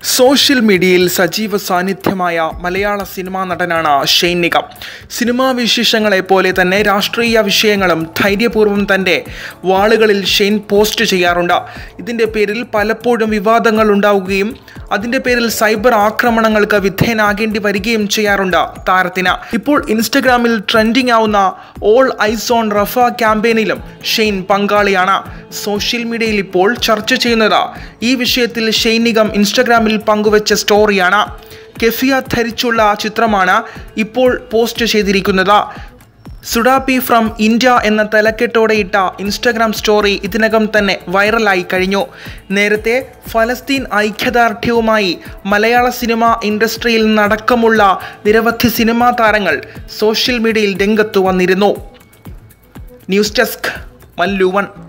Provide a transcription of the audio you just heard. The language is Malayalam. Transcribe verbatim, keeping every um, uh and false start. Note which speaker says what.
Speaker 1: സോഷ്യൽ മീഡിയയിൽ സജീവ സാന്നിധ്യമായ മലയാള സിനിമാ നടനാണ് ഷെയ്ൻ നിഗം. സിനിമാ വിശേഷങ്ങളെ പോലെ തന്നെ രാഷ്ട്രീയ വിഷയങ്ങളും ധൈര്യപൂർവ്വം തൻ്റെ വാളുകളിൽ ഷെയ്ൻ പോസ്റ്റ് ചെയ്യാറുണ്ട്. ഇതിൻ്റെ പേരിൽ പലപ്പോഴും വിവാദങ്ങൾ ഉണ്ടാവുകയും അതിൻ്റെ പേരിൽ സൈബർ ആക്രമണങ്ങൾക്ക് വിധേയനാകേണ്ടി വരികയും ചെയ്യാറുണ്ട് താരത്തിന്. ഇപ്പോൾ ഇൻസ്റ്റഗ്രാമിൽ ട്രെൻഡിംഗ് ആവുന്ന ഓൾ ഐസ് ഓൺ റഫ ക്യാമ്പയിനിലും ഷെയ്ൻ പങ്കാളിയാണ്. സോഷ്യൽ മീഡിയയിൽ ഇപ്പോൾ ചർച്ച ചെയ്യുന്നത് ഈ വിഷയത്തിൽ ഷെയ്ൻ നിഗം ഇൻസ്റ്റഗ്രാമിൽ പങ്കുവച്ച സ്റ്റോറിയാണ്. കെഫിയ ധരിച്ചുള്ള ചിത്രമാണ് ഇപ്പോൾ പോസ്റ്റ് ചെയ്തിരിക്കുന്നത്. സുഡാപ്പി ഫ്രം ഇന്ത്യ എന്ന തലക്കെട്ടോടെയിട്ട ഇൻസ്റ്റഗ്രാം സ്റ്റോറി ഇതിനകം തന്നെ വൈറലായി കഴിഞ്ഞു. നേരത്തെ ഫലസ്തീൻ ഐക്യദാർഢ്യവുമായി മലയാള സിനിമാ ഇൻഡസ്ട്രിയിൽ നടക്കമുള്ള നിരവധി സിനിമാ താരങ്ങൾ സോഷ്യൽ മീഡിയയിൽ രംഗത്തു വന്നിരുന്നു. News desk Mallu one.